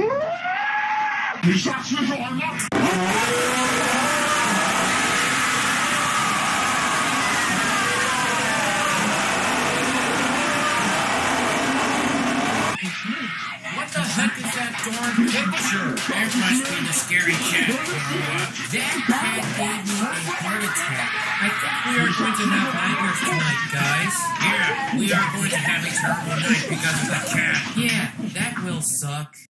你下车就完了。 What the heck is that darn picture? That must be the scary cat. That cat gave me a heart attack. I think we are going to have nightmares tonight, guys. Yeah, we are going to have a terrible night because of the cat. Yeah, that will suck.